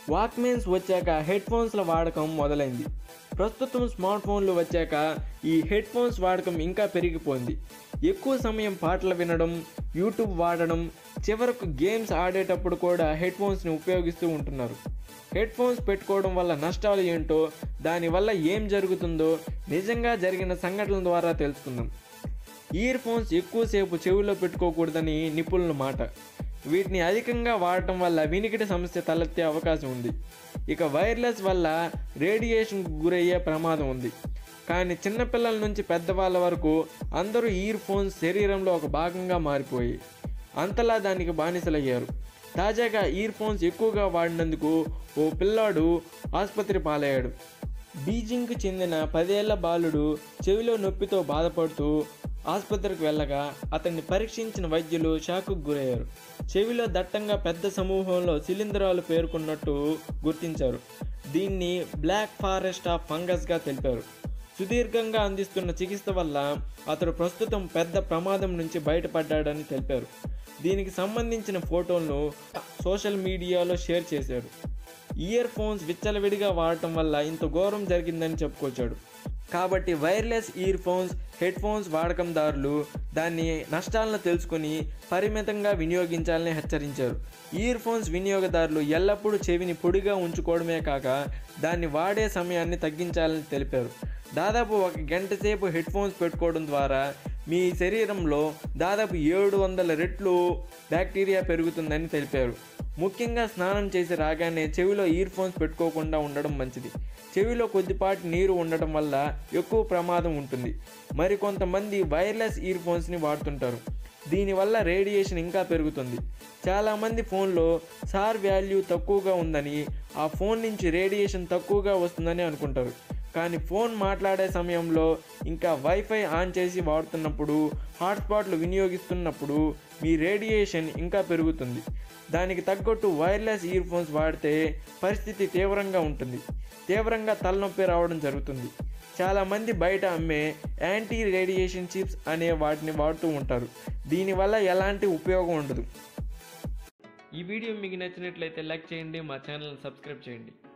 Walkmans వచ్చాక head ఫోన్స్ల వాడకం మొదలైంది. ప్రస్తుతం స్మార్ట్ ఫోన్లు వచ్చాక ఈ హెడ్ ఫోన్స్ వాడకం ఇంకా పెరిగిపోయింది. ఎక్కువ సమయం పాటలు వినడం, యూట్యూబ్ వాడడం, చివరకు గేమ్స్ ఆడేటప్పుడు కూడా హెడ్ ఫోన్స్ని ఉపయోగిస్తూ ఉంటున్నారు. హెడ్ ఫోన్స్ పెట్టుకోవడం వల్ల నష్టాలు ఏంటో, దానివల్ల ఏం జరుగుతుందో నిజంగా జరిగిన సంఘటనల ద్వారా తెలుసుకుందాం. ఇయర్ ఫోన్స్ ఎక్కువసేపు చెవిలో పెట్టుకోకూడదని నిపుణుల మాట. వీటిని అధికంగా వాడటం వల్ల వినికిడి సమస్య తలెత్తే అవకాశం ఉంది. ఇక వైర్లెస్ వల్ల రేడియేషన్కు గురయ్యే ప్రమాదం ఉంది. కానీ చిన్నపిల్లల నుంచి పెద్దవాళ్ళ వరకు అందరూ ఇయర్ ఫోన్స్ శరీరంలో ఒక భాగంగా మారిపోయి అంతలా దానికి బానిసలయ్యారు. తాజాగా ఇయర్ ఫోన్స్ ఎక్కువగా వాడినందుకు ఓ పిల్లాడు ఆసుపత్రి పాలయ్యాడు. బీజింగ్కు చెందిన 10 ఏళ్ల బాలుడు చెవిలో నొప్పితో బాధపడుతూ ఆసుపత్రికి వెళ్ళగా అతన్ని పరీక్షించిన వైద్యులు షాక్కు గురయ్యారు. చెవిలో దట్టంగా పెద్ద సమూహంలో శిలీంధ్రాలు పేరుకున్నట్టు గుర్తించారు. దీన్ని బ్లాక్ ఫారెస్ట్ ఆఫ్ ఫంగస్గా తెలిపారు. సుదీర్ఘంగా అందిస్తున్న చికిత్స వల్ల అతడు ప్రస్తుతం పెద్ద ప్రమాదం నుంచి బయటపడ్డాడని తెలిపారు. దీనికి సంబంధించిన ఫోటోలను సోషల్ మీడియాలో షేర్ చేశారు. ఇయర్ ఫోన్స్ విచ్చలవిడిగా వాడటం వల్ల ఇంత ఘోరం జరిగిందని చెప్పుకొచ్చాడు. కాబట్టి wireless earphones, headphones వాడకందారులు దాన్ని నష్టాలను తెలుసుకొని పరిమితంగా వినియోగించాలని హెచ్చరించారు. ఇయర్ ఫోన్స్ వినియోగదారులు ఎల్లప్పుడూ చెవిని పొడిగా ఉంచుకోవడమే కాక దాన్ని వాడే సమయాన్ని తగ్గించాలని తెలిపారు. దాదాపు 1 గంట సేపు హెడ్ ఫోన్స్ పెట్టుకోవడం ద్వారా మీ శరీరంలో దాదాపు 700 రెట్లు బ్యాక్టీరియా పెరుగుతుందని తెలిపారు. ముఖ్యంగా స్నానం చేసి రాగానే చెవిలో ఇయర్ ఫోన్స్ పెట్టుకోకుండా ఉండడం మంచిది. చెవిలో కొద్దిపాటి నీరు ఉండటం వల్ల ఎక్కువ ప్రమాదం ఉంటుంది. మరికొంతమంది వైర్లెస్ ఇయర్ ఫోన్స్ని వాడుతుంటారు. దీనివల్ల రేడియేషన్ ఇంకా పెరుగుతుంది. చాలామంది ఫోన్లో సార్ వాల్యూ తక్కువగా ఉందని, ఆ ఫోన్ నుంచి రేడియేషన్ తక్కువగా వస్తుందని అనుకుంటారు. కానీ ఫోన్ మాట్లాడే సమయంలో ఇంకా వైఫై ఆన్ చేసి వాడుతున్నప్పుడు, హాట్స్పాట్లు వినియోగిస్తున్నప్పుడు మీ రేడియేషన్ ఇంకా పెరుగుతుంది. దానికి తగ్గట్టు వైర్లెస్ ఇయర్ ఫోన్స్ వాడితే పరిస్థితి తీవ్రంగా ఉంటుంది. తీవ్రంగా తలనొప్పి రావడం జరుగుతుంది. చాలామంది బయట అమ్మే యాంటీ రేడియేషన్ చిప్స్ అనే వాటిని వాడుతూ ఉంటారు. దీనివల్ల ఎలాంటి ఉపయోగం ఉండదు. ఈ వీడియో మీకు నచ్చినట్లయితే లైక్ చేయండి, మా ఛానల్ని సబ్స్క్రైబ్ చేయండి.